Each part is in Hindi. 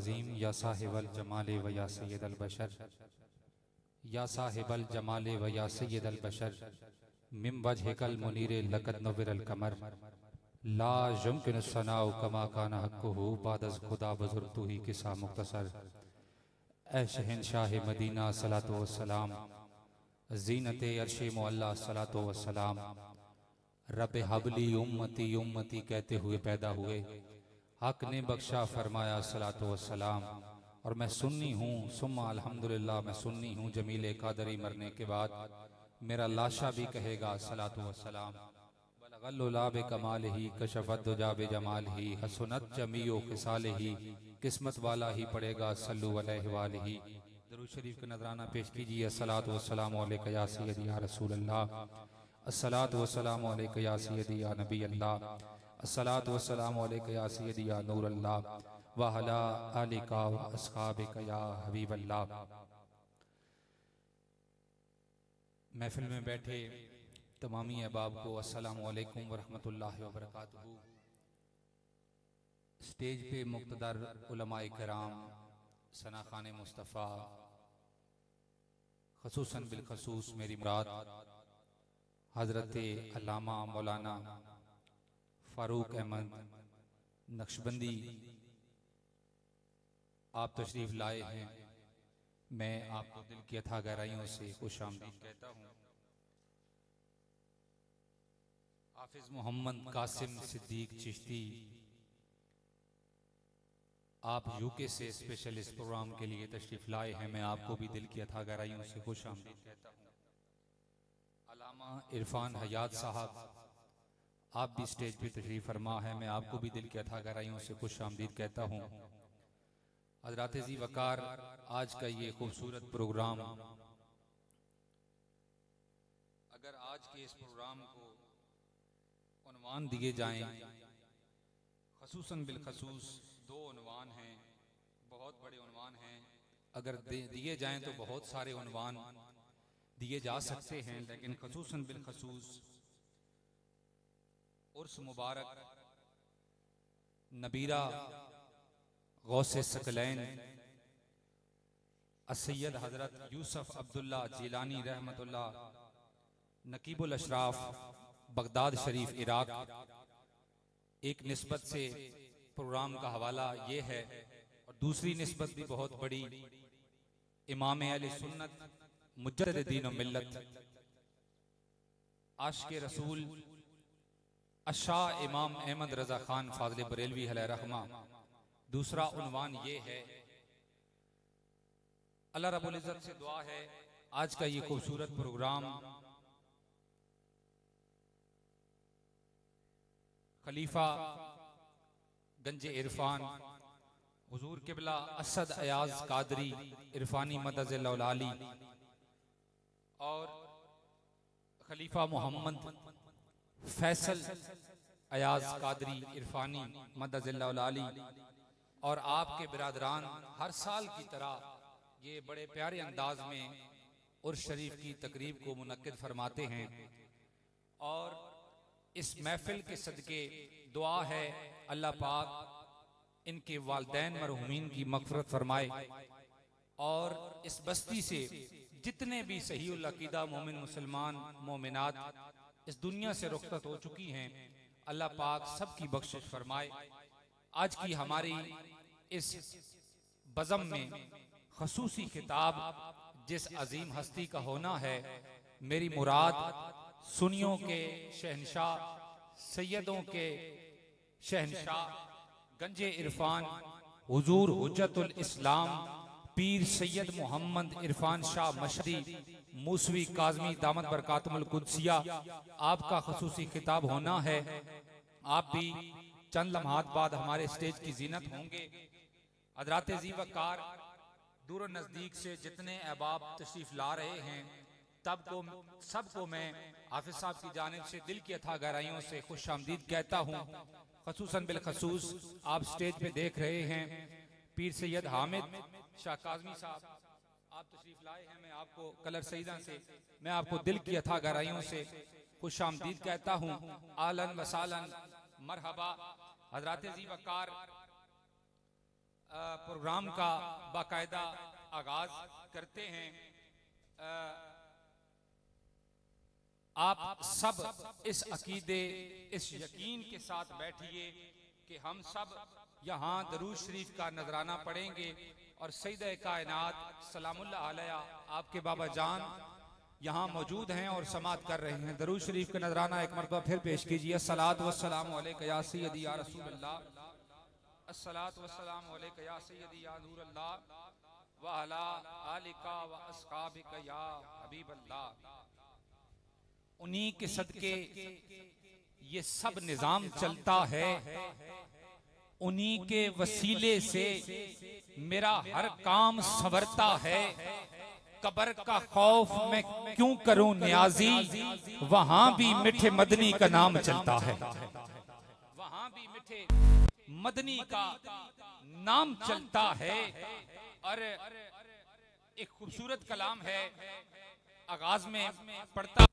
अज़ीम या साहिबल जमाल व या सय्यदल बशर या साहिबल जमाल व या सय्यदल बशर मिन वजहिकल मुनीर लक़द नव्वरल कमर ला युमकिनु सनाउ कमा काना हक़्क़ुहु बादज़ खुदा बुज़ुर्ग तू ही किस्सा मुख्तसर। ऐ शहंशाह मदीना सलातो व सलाम, ज़ीनते अर्शे मुअल्ला सलातो व सलाम। रब हबली उम्मती उम्मती कहते हुए पैदा हुए, हक ने बख्शा फरमाया सलातो व सलाम। और मैं सुन्नी हूँ सुम्मा अल्हम्दुलिल्लाह, मैं सुन्नी हूँ जमील कादरी मरने के बाद मेरा लाशा भी कहेगा सलातो व सलाम। बलगल्लुला बे कमाल ही कशफत दुजा बे जमाल ही हसनत जमीओ खिसाल ही, किस्मत वाला ही पड़ेगा सल्लु अलैहि वालिही। दरूद शरीफ का नजराना पेश कीजिए। अस्सलातु वस्सलामु अलैका या सय्यदी या रसूल अल्लाह, अस्सलातु वस्सलामु अलैका या सय्यदी या नबी अल्लाह, अस्सलातु वस्सलामु अलैका या सय्यदी या नूर अल्लाह व अला आलिका व अस्हाबिका या हबीब अल्लाह। महफिल में बैठे तमामी अहबाब को अस्सलामु अलैकुम व रहमतुल्लाहि व बरकातुहू। स्टेज पे मुक़्तदर उलमाए किराम, सना खाने मुस्तफ़ा, खसूसन बिलखसूस मेरी मुराद हजरत अल्लामा मौलाना फारूक अहमद नक्शबंदी आप तशरीफ लाए हैं। मैं आपको दिल की अथाह गहराइयों से खुशामदीद कहता हूँ। हाफिज मोहम्मद कासिम सिद्दीक चिश्ती, आप यूके से स्पेशल इस प्रोग्राम के लिए तशरीफ लाए हैं। मैं आपको भी दिल की अथाह गहराइयों से खुशामदीद कहता हूँ। अल्लामा इरफान हयात साहब, आप भी स्टेज पे तशरीफ फरमा है। मैं आपको भी दिल की अथाह गहराइयों से खुशामदीद कहता हूँ। हज़रात ज़ी वकार, आज का ये खूबसूरत प्रोग्राम, अगर आज के इस प्रोग्राम को उन्वान दिए जाएं, खसूसन बिलखसूस दो उन्वान हैं, बहुत बड़े उन्वान हैं। अगर दिए जाएं तो बहुत सारे उन्वान दिए जा सकते हैं, लेकिन खसूसन बिलखसूस उर्स मुबारक नबीरा गौसे सकलैन असैयद हजरत यूसुफ अब्दुल्ला जिलानी रहमतुल्लाह नकीबुल अशराफ बगदाद शरीफ इराक, एक निस्बत से प्रोग्राम का हवाला ये है। और दूसरी निस्बत भी बहुत बड़ी, इमाम अहले सुन्नत मुजद्दिद दीन व मिल्लत आशिक़े रसूल अशाह इमाम अहमद रजा खान फाज़िल बरेलवी अलैहिर्रहमा। दूसरा उन्वान ये है, अल्लाह रब्बुल इज़्ज़त से दुआ है आज का ये खूबसूरत प्रोग्राम खलीफा गंजे इरफान हुजूर किबला असद अयाज कादरी इरफानी मदज़िल्लहुल आली और खलीफा मोहम्मद फैसल अयाज कादरी इरफानी मदज़िल्लहुल आली और आपके बिरादरान हर साल की तरह ये बड़े प्यारे अंदाज में उर्स शरीफ की तकरीब को मुनक्किद फरमाते हैं। और इस महफिल के सदके दुआ है अल्लाह पाक इनके वालिदैन मरहूमीन की मग़फ़िरत फरमाए। और इस बस्ती से जितने भी सहीउल अक़ीदा मोमिन मुसलमान मोमिनात इस दुनिया से रुख़सत हो चुकी हैं, अल्लाह पाक सबकी बख्शिश फरमाए। आज की हमारी इस बज़म में खसूसी खिताब जिस अजीम हस्ती का होना है, मेरी मुराद सुन्नियों के शहंशाह, सैयदों के शहंशाह, गंजे इरफान हुजूर हुज्जतुल इस्लाम पीर सैयद मोहम्मद इरफान शाह मशरी मूसवी काज़मी दामत बरकातुल कुद्सिया, आपका खसूसी खिताब होना है। आप भी चंद लम्हात बाद हमारे स्टेज की जीनत होंगे। हज़रात ज़ी वकार, दूर नज़दीक से जितने अहबाब तशरीफ ला रहे हैं, सबको मैं हाफिज साहब की जानिब से दिल की अथाह गहराइयों से खुशामदीद कहता हूँ। खसूसन बिलखसूस आप स्टेज पे देख रहे हैं पीर सैयद हामिद शाह काज़मी साहब, आप तशरीफ लाए हैं। मैं आपको कलर सईदा से मैं आपको दिल की अथाह गहराइयों से खुशामदीद कहता हूँ। आलन वसालन मरहबा। हज़रात ज़ी वकार, प्रोग्राम का बाकायदा आगाज करते हैं। आप सब इस अकीदे, इस यकीन के साथ बैठिए कि हम सब यहाँ दरूद शरीफ का नजराना पढ़ेंगे और सैयद कायनात सलामुल्लाह अलैहा आपके बाबा जान यहाँ मौजूद हैं और समात कर रहे हैं। दरूद शरीफ का नजराना एक मरतबा फिर पेश कीजिए। अस्सलातु वस्सलामु अलैका या सय्यदी या रसूलल्लाह, अस्सलातु वस्सलामु अलैका या सय्यदी या नूरल्लाह व अला आलिका व अस्हाबिका या हबीबल्लाह। उन्हीं के सदके ये सब निजाम चलता है, उन्हीं के वसीले से मेरा हर काम संवरता है। कब्र का खौफ मैं क्यों करूं नियाजी, वहां भी मिठे मदनी का नाम चलता है, वहां भी मिठे मदनी का नाम चलता है। और एक खूबसूरत कलाम है, आगाज में पढ़ता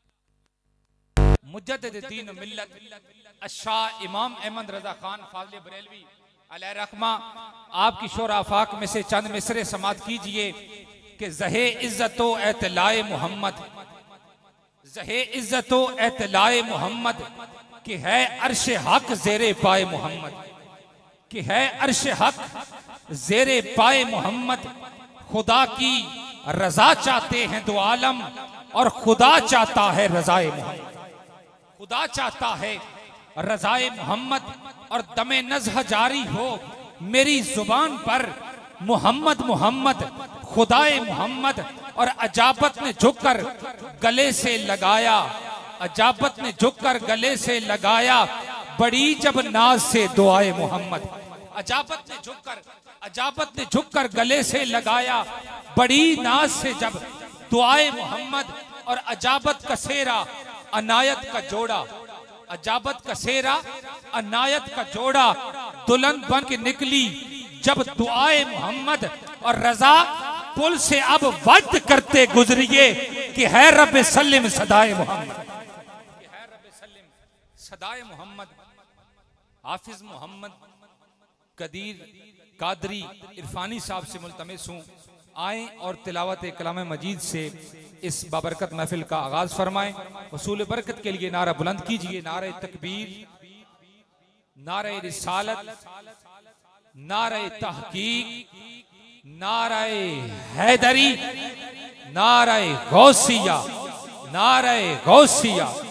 मुजद्दिद मिल्लत अशाह इमाम अहमद रजा खान फाज़िल बरेलवी अलैहि रहमा, आपकी शोर आफाक में से चंद मिसरे समात कीजिए कि ज़हे इज्जतो एतलाए मोहम्मद, ज़हे इज्जतो एतलाए मोहम्मद कि है अर्श हक ज़ेरे पाए मोहम्मद, कि है अर्श हक ज़ेरे पाए मोहम्मद। खुदा की रजा चाहते हैं दो आलम और खुदा चाहता है रजाए मोहम्मद, खुदा चाहता है रजाए मोहम्मद। और दमे नज़्ह जारी हो मेरी जुबान पर मोहम्मद मोहम्मद खुदाए मोहम्मद। और अजाबत ने झुककर गले से लगाया, अजाबत ने झुककर गले से लगाया बड़ी जब नाज से दुआए मोहम्मद। अजाबत ने झुककर गले से लगाया बड़ी नाज से जब दुआए मोहम्मद। और अजाबत का सेरा अनायत का जोड़ा, अजाबत का सेरा अनायत का जोड़ा दुल्हन बन के निकली जब दुआए मोहम्मद। और रजा पुल से अब वक्त करते गुजरिए कि है रब सल्लिम सदाए मोहम्मद, कि है रब सल्लिम सदाए मोहम्मद। हाफिज मोहम्मद कदीर कादरी इरफानी साहब से मुल्तमिस हूँ, आए और तिलावत कलाम मजीद से इस बाबरकत महफिल का आगाज फरमाएं। वसूल बरकत के लिए नारा बुलंद कीजिए, नारे तकबीर, नारे रिसालत, नारे तहकीक, नारे हैदरी, नारे गौसिया, नारे गौसिया।